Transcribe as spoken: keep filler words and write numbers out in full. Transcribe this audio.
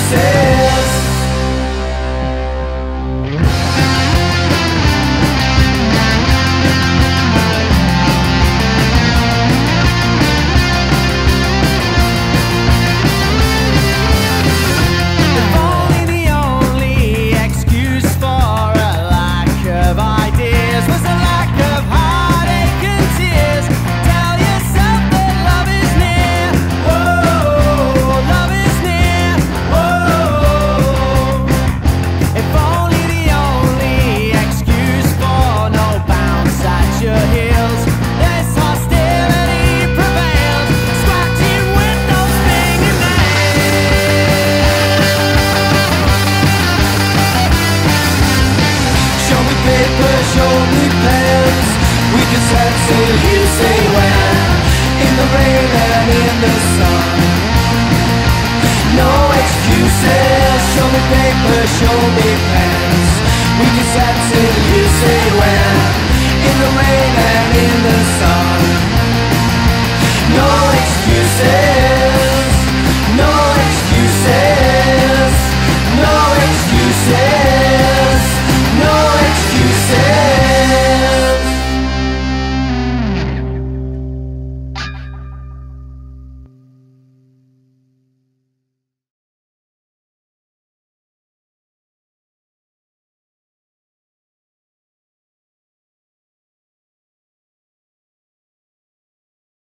excuses. So you say when, in the rain and in the sun. No excuses, show me paper, show me pens. We can set till you say when, in the rain and in the sun.